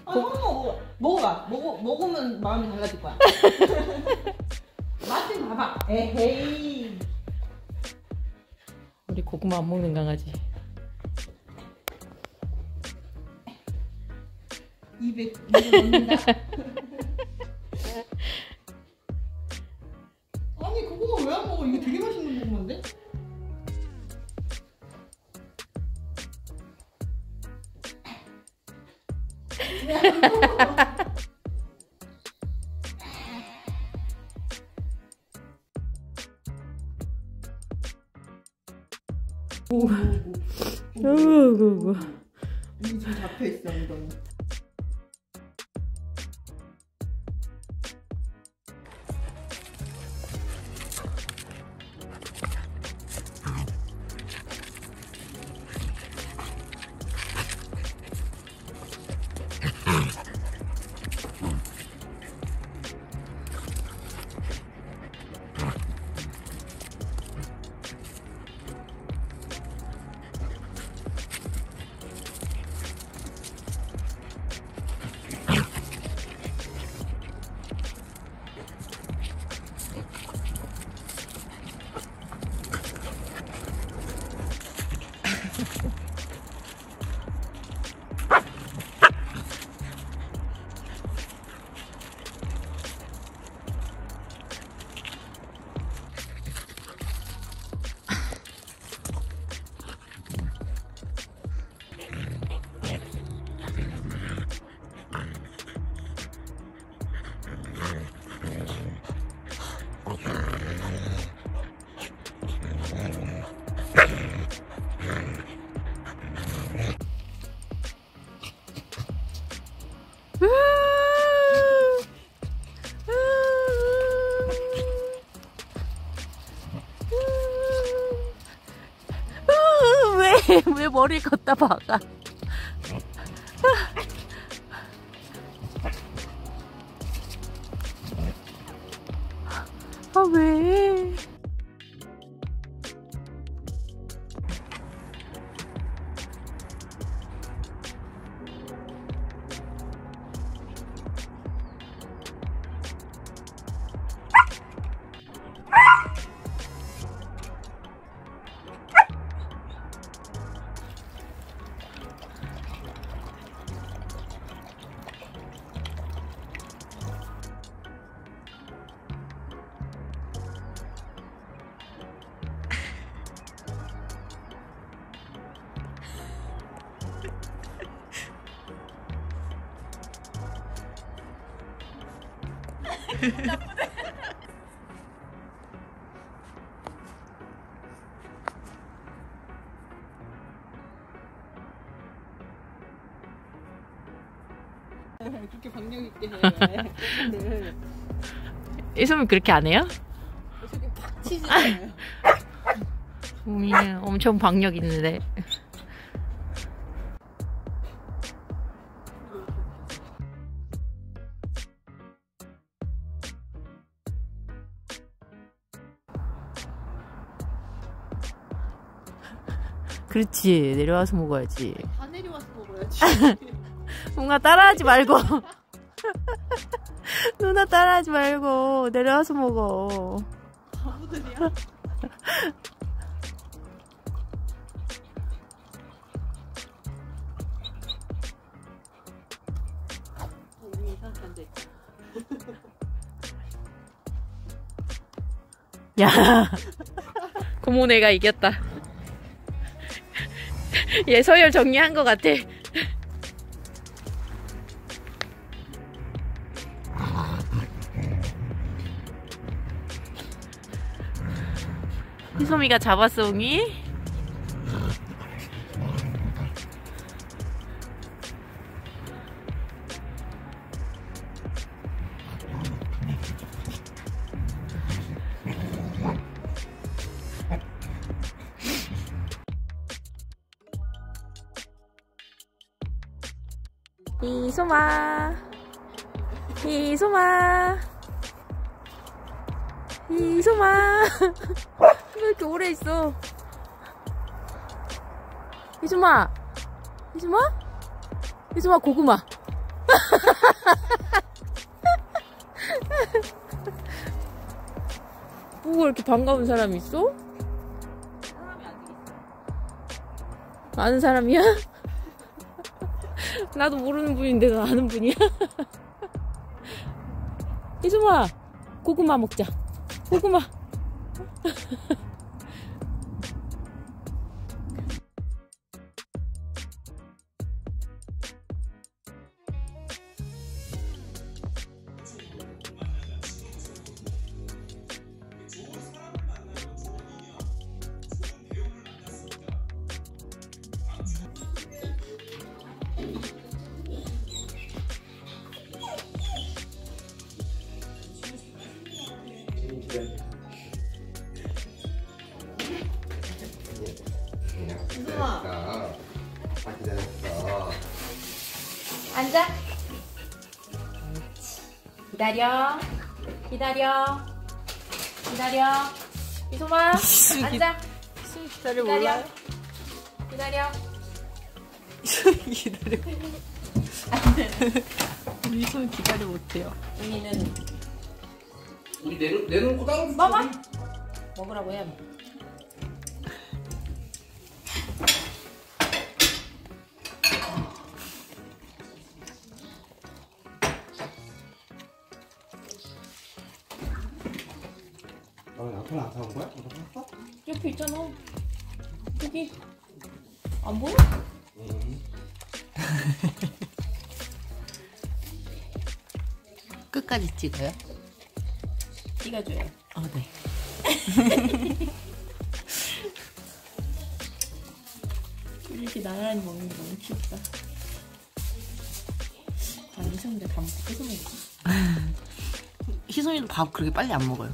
한번 먹어봐. 먹으면 마음이 달라질 거야. 맛 좀 봐봐. 에헤이. 우리 고구마 안 먹는 강아지. 입에 넣는다. 아니 고구마 왜 안 먹어? 이거 되게 맛있는 고구마인데? 왜 안 먹어? 오구구. 이게 지금 잡혀있어 엉덩이. 왜 머리 걷다 박아? 아 왜? 나쁘네. 그렇게 박력 있게 해. 이소미 그렇게 안 해요? 저게 팍 치지잖아요. 소미는 엄청 박력 있는데. 그렇지, 내려와서 먹어야지. 다 내려와서 먹어야지. 뭔가 따라하지 말고. 누나 따라하지 말고 내려와서 먹어. 바보들이야. 우리 이상한데. 야, 고모네가 이겼다. 얘 서열 정리한 것 같아. 희소미가 잡았어, 옹이. 희소마, 희소마, 희소마. 왜 이렇게 오래 있어? 희소마, 희소마, 희소마 고구마. 뭐가 이렇게 반가운 사람이 있어? 사람이 아직 있어. 아는 사람이야? 나도 모르는 분인데 너 아는 분이야? 이수마, 고구마 먹자. 고구마. 이수마. 다 기다렸어. 앉아. 기다려. 기다려. 기다려. 이소마. 앉아. 기다려 기다려. 몰라요? 기다려. 기다려. 우리 손 기다려 못해요. 언니는 우리 내놓고 따로 주지. 먹어. 먹으라고 해. 양파는 안 사온 거야? 옆에 있잖아. 여기 안 보여? 끝까지 찍어요? 찍어줘요. 네. 이렇게 나란히 먹는 게 너무 귀엽다. 아, 이성이가 다 먹고 뺏어 먹지. 희성이도 밥 그렇게 빨리 안 먹어요.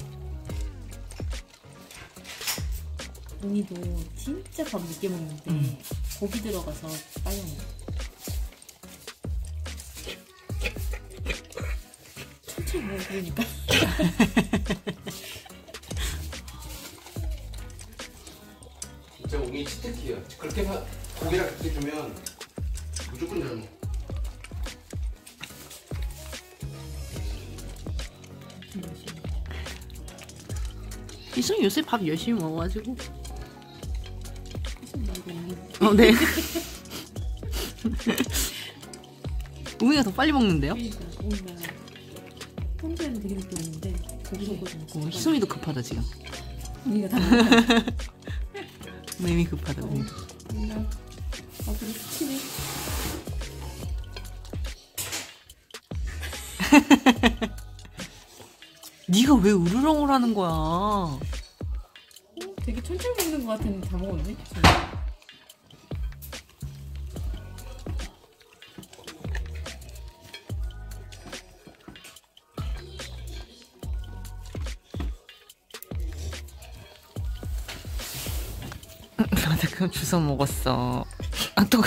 언니도 진짜 밥 늦게 먹는데 고기 들어가서 빨리 먹어. 천천히 먹어 그러니까. 진짜 우리 치트키야. 그렇게 고기랑 같이 주면 무조건 잘 먹어. 희성이 요새 밥 열심히 먹어가지고. 무슨 말고 언니. 네. 우미가 더 빨리 먹는데요? 그러니까 뭔가 평소에는 되게 늦게 먹는데 고기 먹거든. 희성이도 급하다 지금. 언니가 다 먹어. 매미 급하다 우미. 뭔가 앞으로 스치네. 네가 왜 으르렁을 하는 거야? 되게 천천히 먹는 것 같았는데 다 먹었네. 나도 그럼 주워 먹었어. 아 또.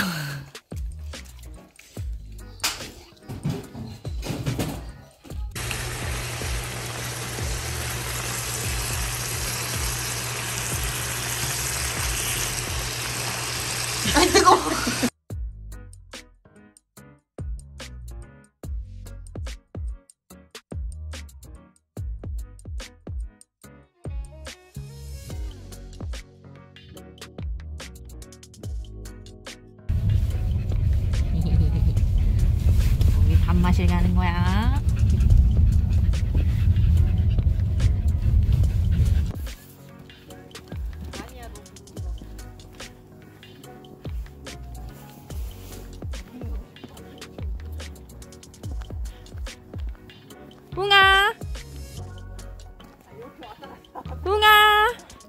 아이 뜨거워. 우리 밥맛을 가는 거야. 웅아, 웅아,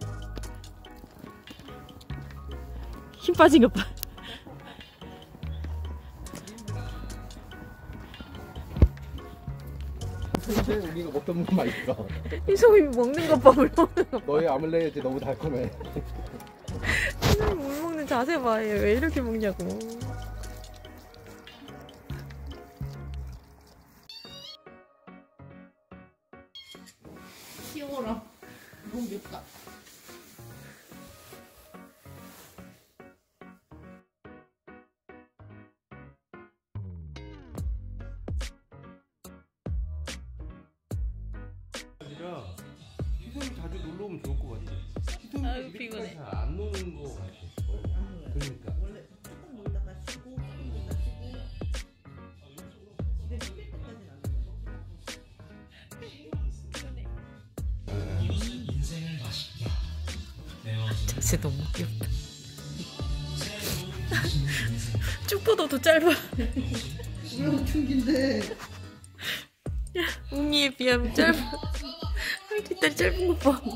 힘 빠진 것 봐. 우리가 먹던 거 맛있어. 이소희 먹는 것 봐, 물 먹는 것 봐. 너의 아물레지 너무 달콤해. 이소희 물 먹는 자세 봐. 얘 왜 이렇게 먹냐고. 귀여워라. 너무 맵다. 아유, 피곤해. 잘안 노는 거 같아. 그러니까. 원래 조금 놀다가 쉬고 조금 놀다가 쉬고. 집에 풀릴 때까지는 안 놀아요. 자세 너무 귀엽다. 쭉보다도 짧아. 왜 엄청 긴데? 웅이에 비하면 짧아. 뒷다리 짧은 거 봐.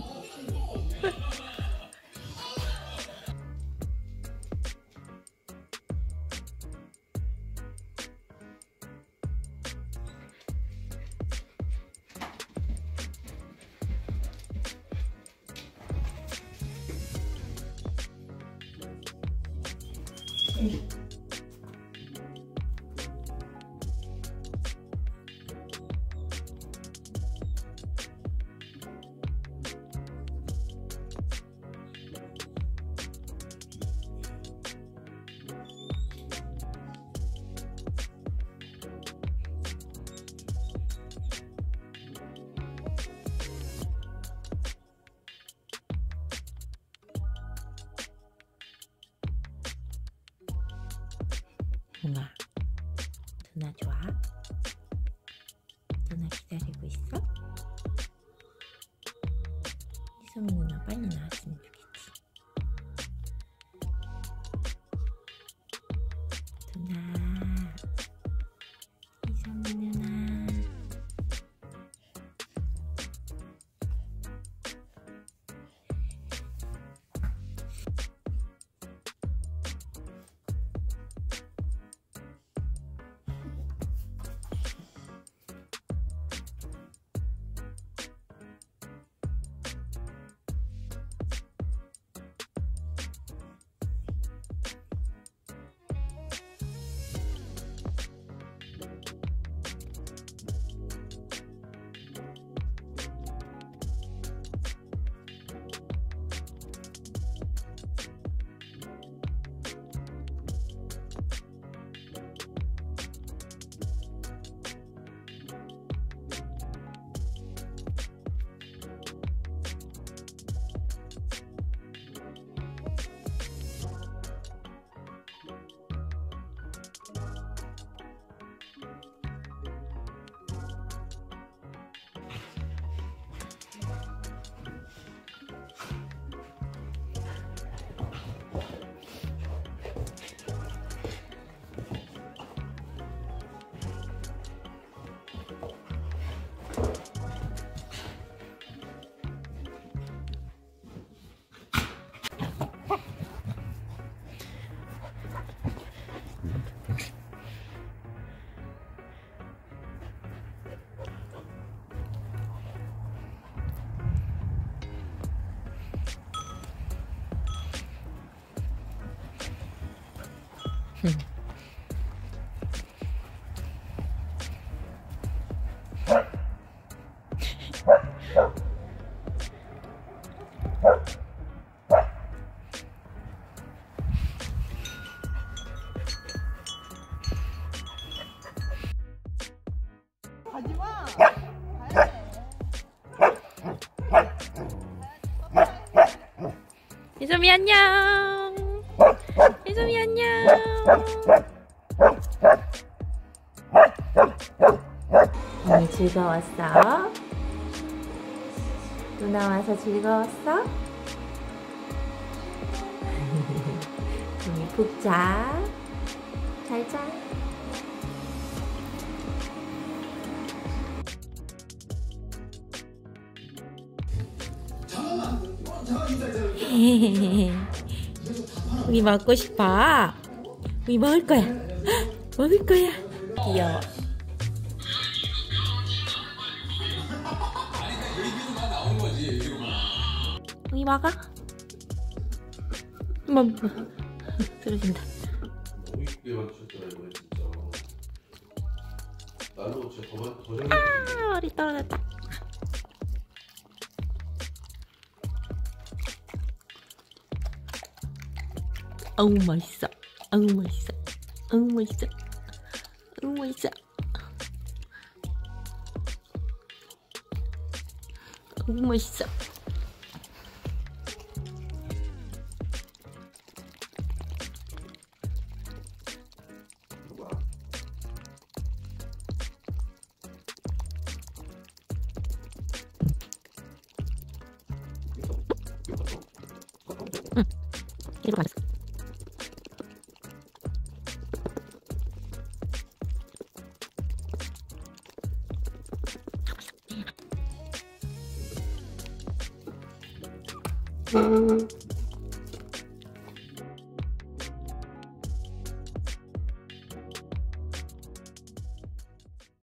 누나 좋아? 누나 기다리고 있어? 희성이 누나 빨리 나왔으면 좋겠지. 누나, 희성이 누나. 가지마. 희솜이 안녕. 희솜이 안녕. 오늘 즐거웠어? 누나 와서 즐거웠어? 우리 푹 자. 잘 자. 우리 먹고 싶어. 우리 먹을 거야. 먹을 거야. 귀여워. 우리 먹어. 뭐 떨어진다. 너무 이쁘게 만드셨더라 이번에 진짜. 나도 진짜 더 잘. 아, 머리 떨어졌다. 어우 맛있어. 어우 맛있어. 어우 맛있어. 어우 맛있어. 어우 맛있어. 만들었어.